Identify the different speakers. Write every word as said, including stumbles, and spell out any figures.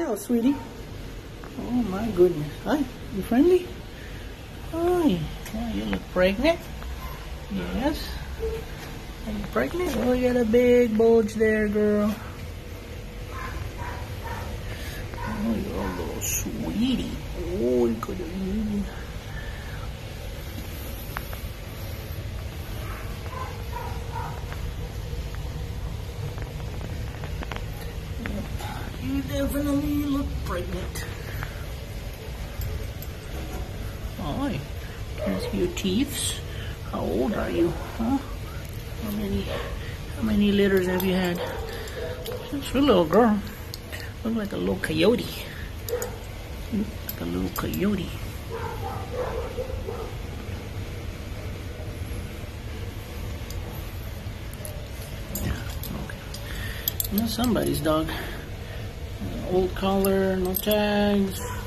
Speaker 1: Hello, sweetie. Oh my goodness. Hi, you friendly? Hi. Oh, you look pregnant? Yes. Are you pregnant? Oh, you got a big bulge there, girl. Oh, you're a little sweetie. Oh, you could have eaten. You definitely look pregnant. Hi. Can I see your teeth? How old are you? Huh? How many how many litters have you had? Just a little girl. Look like a little coyote. Like a little coyote. Yeah, okay. That's somebody's dog. Old collar, no tags.